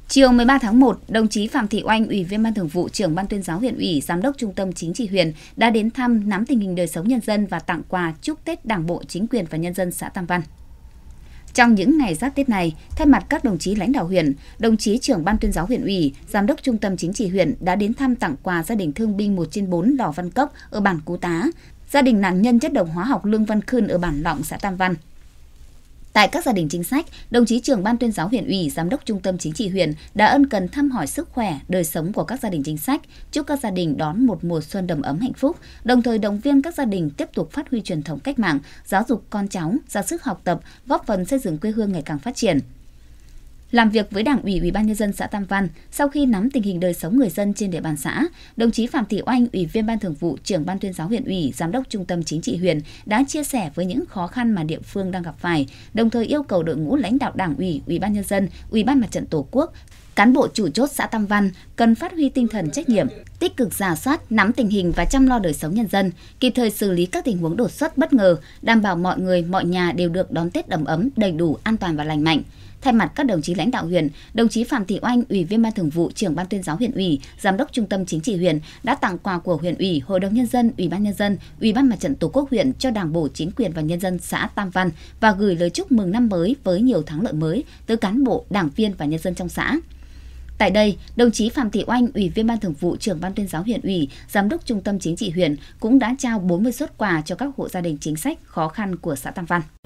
Chiều 13 tháng 1, đồng chí Phạm Thị Oanh, Ủy viên Ban Thường vụ, Trưởng Ban Tuyên giáo huyện ủy, Giám đốc Trung tâm Chính trị huyện đã đến thăm, nắm tình hình đời sống nhân dân và tặng quà chúc Tết Đảng bộ, chính quyền và nhân dân xã Tam Văn. Trong những ngày giáp Tết này, thay mặt các đồng chí lãnh đạo huyện, đồng chí Trưởng Ban Tuyên giáo huyện ủy, Giám đốc Trung tâm Chính trị huyện đã đến thăm tặng quà gia đình thương binh 1/4 Lò Văn Cốc ở bản Cú Tá, gia đình nạn nhân chất độc hóa học Lương Văn Khưn ở bản Lọng, xã Tam Văn. Tại các gia đình chính sách, đồng chí Trưởng Ban Tuyên giáo huyện ủy, Giám đốc Trung tâm Chính trị huyện đã ân cần thăm hỏi sức khỏe, đời sống của các gia đình chính sách, chúc các gia đình đón một mùa xuân đầm ấm hạnh phúc, đồng thời động viên các gia đình tiếp tục phát huy truyền thống cách mạng, giáo dục con cháu, ra sức học tập, góp phần xây dựng quê hương ngày càng phát triển. Làm việc với Đảng ủy, Ủy ban nhân dân xã Tam Văn, sau khi nắm tình hình đời sống người dân trên địa bàn xã, đồng chí Phạm Thị Oanh, Ủy viên Ban Thường vụ, Trưởng Ban Tuyên giáo huyện ủy, Giám đốc Trung tâm Chính trị huyện đã chia sẻ với những khó khăn mà địa phương đang gặp phải, đồng thời yêu cầu đội ngũ lãnh đạo Đảng ủy, Ủy ban nhân dân, Ủy ban Mặt trận Tổ quốc, cán bộ chủ chốt xã Tam Văn cần phát huy tinh thần trách nhiệm, tích cực rà soát, nắm tình hình và chăm lo đời sống nhân dân, kịp thời xử lý các tình huống đột xuất bất ngờ, đảm bảo mọi người, mọi nhà đều được đón Tết đầm ấm, đầy đủ, an toàn và lành mạnh. Thay mặt các đồng chí lãnh đạo huyện, đồng chí Phạm Thị Oanh, Ủy viên Ban Thường vụ, Trưởng Ban Tuyên giáo huyện ủy, Giám đốc Trung tâm Chính trị huyện đã tặng quà của huyện ủy, Hội đồng nhân dân, Ủy ban nhân dân, Ủy ban Mặt trận Tổ quốc huyện cho Đảng bộ, chính quyền và nhân dân xã Tam Văn và gửi lời chúc mừng năm mới với nhiều thắng lợi mới tới cán bộ, đảng viên và nhân dân trong xã. Tại đây, đồng chí Phạm Thị Oanh, Ủy viên Ban Thường vụ, Trưởng Ban Tuyên giáo huyện ủy, Giám đốc Trung tâm Chính trị huyện cũng đã trao 40 suất quà cho các hộ gia đình chính sách khó khăn của xã Tam Văn.